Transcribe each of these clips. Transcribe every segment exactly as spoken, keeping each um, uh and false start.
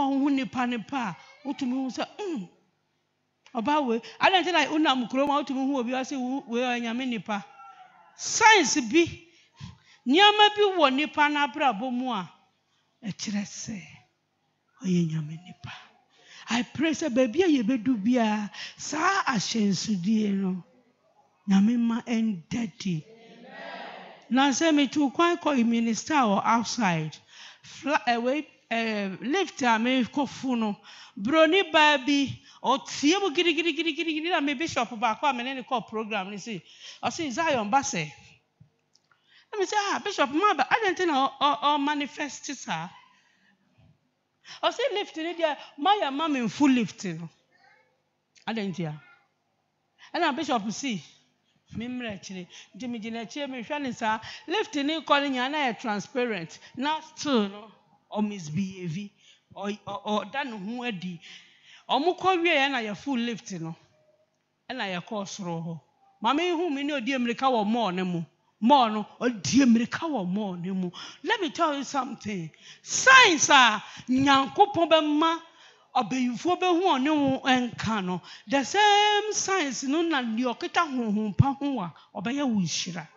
hu nipa nipa utumi hu say mm oba we I don't think like unam kuro ma utumi hu obi o say we onyame nipa science bi nyama bi wo nipa na brabo mu a e kire se oye nyame nipa. I pray say baby ye bedu bia sa ahyensudie no nyame ma endedi. Now say me to quite call minister or outside. Fly away uh, lift a me kofuno. Brony baby or tiabu giri giri giri giri giri na me bishop back kwa me call program you see. I see Zion Basse. Let me say ah bishop ma ba I don't know or manifest sir. I say lift in there my mom in full lifting. I don't hear. And a bishop see. Mimre actually, Jimmy Ginachi, me shanisa, lifting in calling yana transparent, not still or misbehave or or done who edi or mukoria and I full lifting and I course roho. Mammy whom you know dear America or more nemo, more no or dear America or more nemo. Let me tell you something. Science are nyankopobema. Obeyufo be hu onu enka no the same science no na ni okita honhom pa ho a obeye wo nhira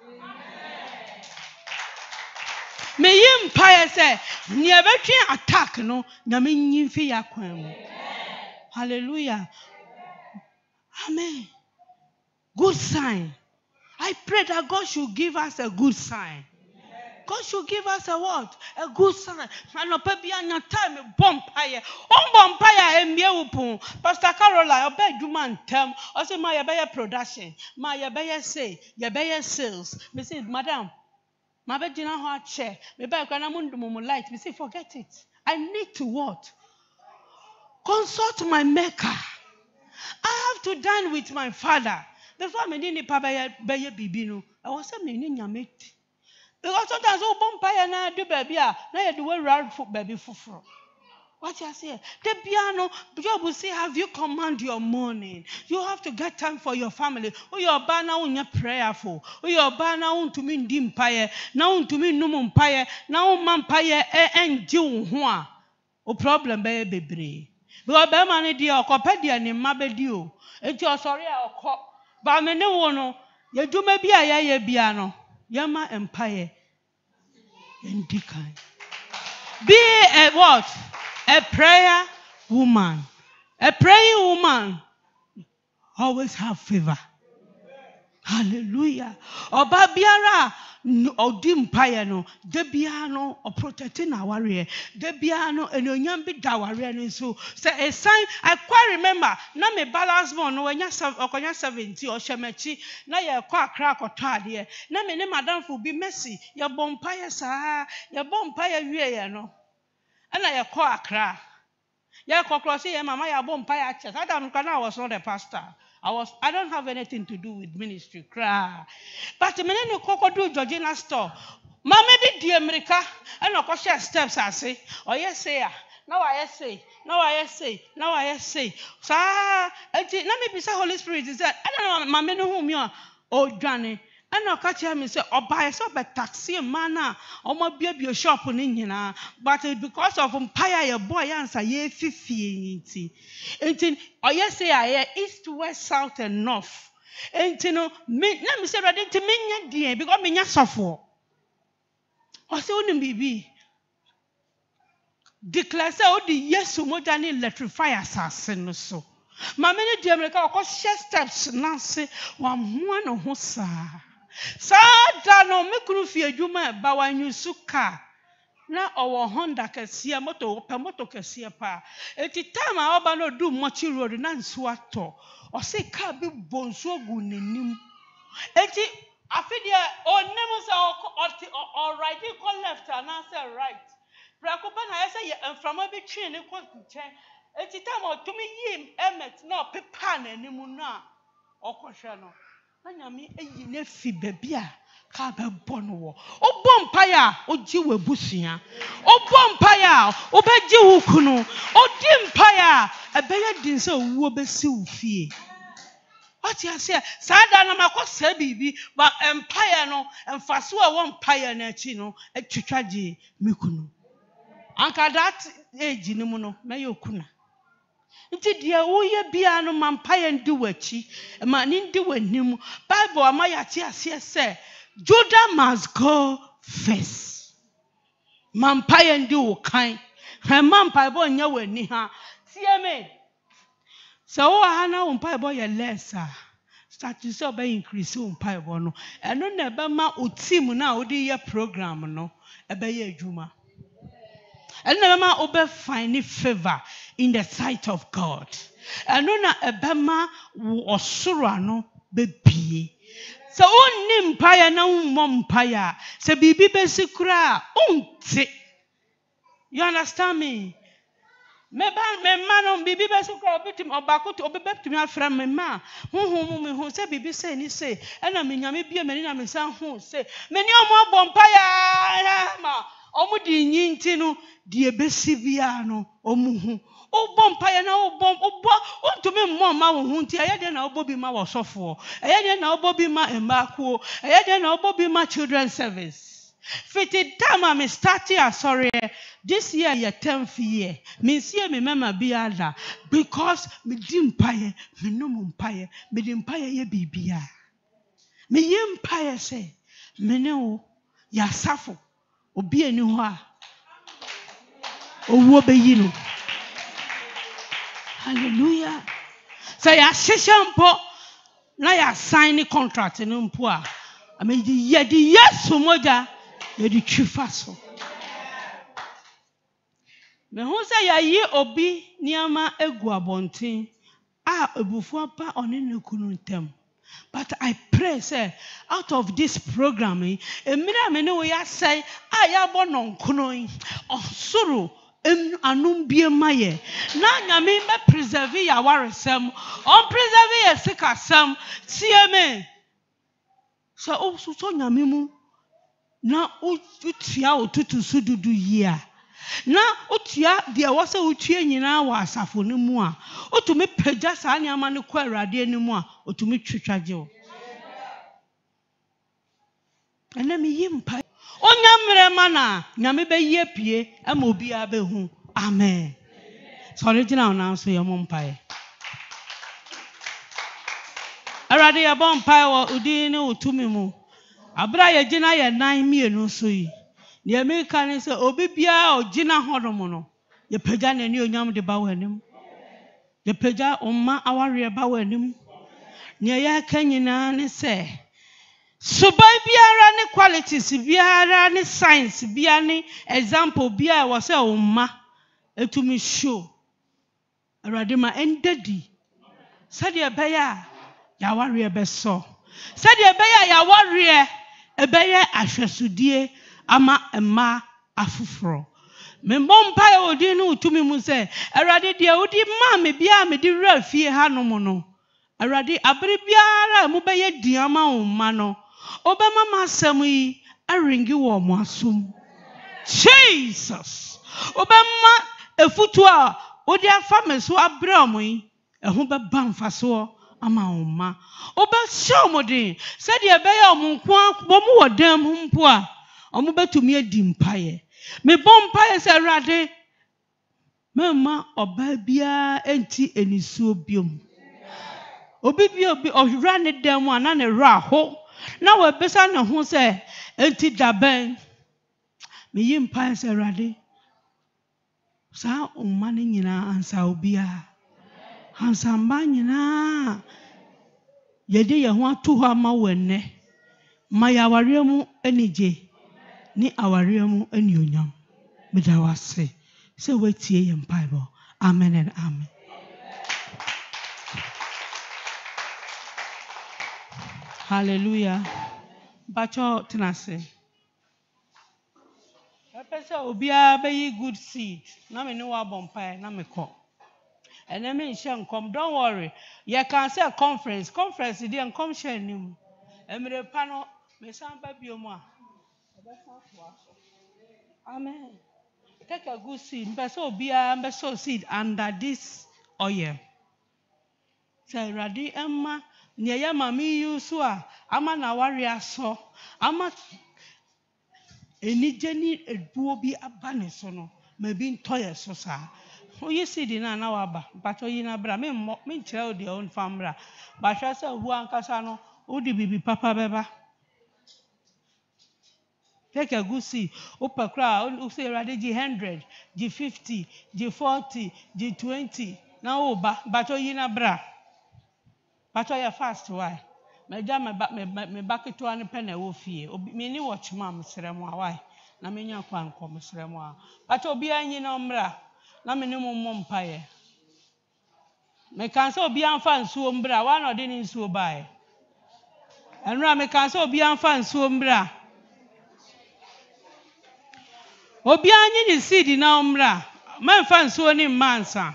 me yim pa ese ni ebetwe attack no na me nyimfi yakwan mu. Hallelujah. Amen. Good sign. I pray that God should give us a good sign. God should give us a what? A good sign. And no baby anya time bompire. On bompire emie upon. Pastor Caroline, obey you man term. I say my yabaya production. My yabaya say, yabaya sales. Me say, madam, my bed dinner hard chair. Me buy kana mundu mumu light. Me say, forget it. I need to what? Consult my maker. I have to dine with my father. Before me didn't pay baby bibino. I was saying me nyamete. Because sometimes oh bumpire na do baby ah na you do we run for baby fufuro. What you say? The piano job will say have you command your morning. You have to get time for your family. Oh your bana unya prayerful. Oh your bana un to mean dimpire. Na un to mean numum pire. Na un man pire e enji ho o problem be bebre. Because be man di okopedia ni mabedi o. Enti o sorry akọ. Ba me ne wo no ye dwuma bia ya ye bia no. Yama empire indica. Be a what? A prayer woman. A praying woman always have favor. Hallelujah. Oba biara odi mpaye no de bia no o protecting our area. De bia no enonyam bi da ware no so say a sign I quite remember na me balance born no wanya okonya seventy o hwemachi na ye kwa akra akoto ade na me ne madam fu bi mercy ye bompaye saa ye bompaye wie ye no na ye kwa akra ye kokro say ye mama ye bompaye ache that time I was not a pastor. I was I don't have anything to do with ministry cry. But me ne koko do Georgina store. Mama be di America and no share steps I say. Oh yes say now I say. Now I say. Now I say. So let me be say Holy Spirit is that I don't know mama no whom you are oh Johnny. And no catch him and say, oh, buy so a taxi man, or my baby shop on Indiana. But because of umpire, your boy answer, ye fifty. And oh, yes, say I east, west, south, and north. And you know, let me say, ready to mean dear because me suffer. Or so wouldn't be. Declare say, oh, the yes, so more than electrify assassin so. My many dear America, of course, share steps, Nancy, one one of Hosa. Sada no mekuru fie dwuma ba wanyu suka na owo Honda kese moto pe moto kese pa eti time a oba no do mochi road na nsu ato o se ka bi bonsu ogu nanim eti afide onim se o right ko left and say right prakoba na say ye enframa bi twe ne ko nchen eti time o tumi yim emet na pepa na anim na okohwe no anyame eyi na fi babia ka ba bono wo obompaya oji webusua obompaya obeji wukunu odimpaya ebeye din se owuo besi ufie what you say sada na makosa bibi ba empire no emfaso a wo empire na achi no atwitwaje mekunu anka that age no mu no me yokuna nti dia wo ye bia no mampaye ndi wachi ma ni ndi wanim Bible amayate ase se Judah must go first mampaye ndi wo kan he mampaye bo nya wani ha tie me so wo ha na wo mpaye bo ye lessa start to say be increase wo mpaye bo no eno na be ma o team na wo di ye program no e be ye adwuma eno na be ma obe find favor in the sight of God. And na ebema osoro ano bebie. So onni mpaya na ummo mpaya. Se bibi besi kura unti. You understand me? Me ba me ma no bibi besi kura obitim obakoti obebetumi afra me ma. Honhom me ho se bibi se ni se. E na me nyame bie me ni na me san ho se. Me ni omo abọ mpaya ma. Omo di nyinti no di ebesi bia no omo hu. Obom paye na obom obo ontumi mmo ma wo hunti eye na obobi ma wo sofo eye na obobi ma emakuo eye na obobi ma children service fiti time me start sorry this year your tenth year me see me mama biada because me dim paye me no mum paye me dim paye ye bibia me yem paye say me ne wo ya safo obi eni ho a owo be yi no. Hallelujah. So ya shishampo na ya sign contract no mpo a. I mean the ye the yes moja ye the chifaso. Me hu say ya yi obi niama egu abonten a ebufu apa one ne kunu ntem. But I pray say out of this program e emira me ne we ya say a ya bo non kunu osoro anum bie maye na nyame me preserve ya waresem on preserve ya sikasem tie me so o so so nyame mu na utua otutu sududu yia na utua de wo se utua nyina wa asafo ne mu a otumi pagya sa ne ama ne kwa awurade ne mu a otumi twetwaje o ena me yimpa onya mrema na nyame be ye pie ama obi abehu amen so original na so ye mompae arade ye bompae wo udi ne otumi mu abra ye gina ye nan mienu so yi ne America ne se obi bia ogina hodomo no ye pagya ne ne onyam de ba wanim ye pagya umma aware ba wanim ne ye kanyina ne se so by biara ne qualities biara ne science biara ne example biara was say umma etumi show arade ma endedi said ye beya ya ware be so said ye beya ya ware e beye ahwesudie ama ema afufro me bompa e odi ne utumi mu say arade de odi ma me bia me di ra fie hanom no arade abere biara mu beye diama umma no Obama masam yi aringi wo mo asum Jesus Obama efutu a odi afa meso abre omo yi eho be bamfaso ama umma oba shomodin said ye be ya omo nko bom wodam mpo a omo betumi adi mpaye me bompaye se rade mama oba bia enti enisuo biom obi bi obi ohra ne dem ana ne ra ho na we besa na ho se enti daben me yimpa se rade sa umma ne nyina ansa obia ansa mba nyina yede ye ho atu ho ama wenne ma ya aware mu anije ni aware mu ani onyam me da wase se wetie ye Bible amen and amen. Hallelujah. Bacho tenase. Epese obia be good seed. Na me no wa bompai na me ko. Ene me nhyɛ nkom, don't worry. You can say conference. Conference dey and come share nim. Emre pa no me san ba biom a. Amen. Take a good seed. Mpese obia be sow seed under this oil. Say ready emma ne ya mami yusu a ama na ware aso ama enije ni eduo bi aba ne so no maybe toy so sa. Oh, you see, the na waba, but you na bra, me me tell the own family. But I said, who ankasano, who the baby papa beba. Take a good see. Upper crowd, who say rather G hundred, G fifty, G forty, G twenty. Now, but you na bra. But I fast why? My jam me back me back to an penny woofy. Me ni watch mam seremwa why? Na me nya kwan kom seremwa. But obi anyi no mbra. Na me ni mum mpaye. Me kan so obi anfa nsuo mbra, wa na odi ni nsuo bae. Enra me kan so obi anfa nsuo mbra. Obi anyi ni seed na mbra. Man fa nsuo ni mansa.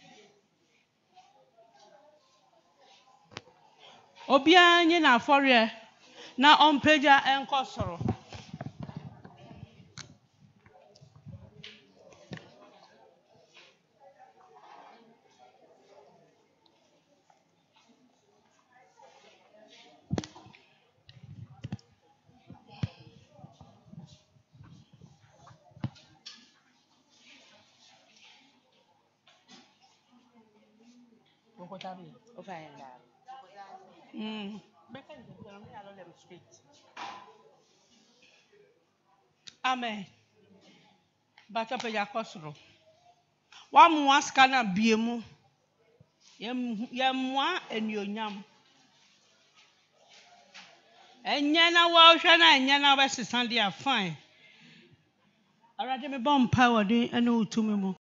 Obi anyi na afore na ompeja enko soro. Mm. Amen. Bata pe yakosoro. Wa mu aska na biemu. Yem yemwa enyonyam. Enya na wa hwa na enya na ba sesande a fine. Arade me bom power din ene utumi mu.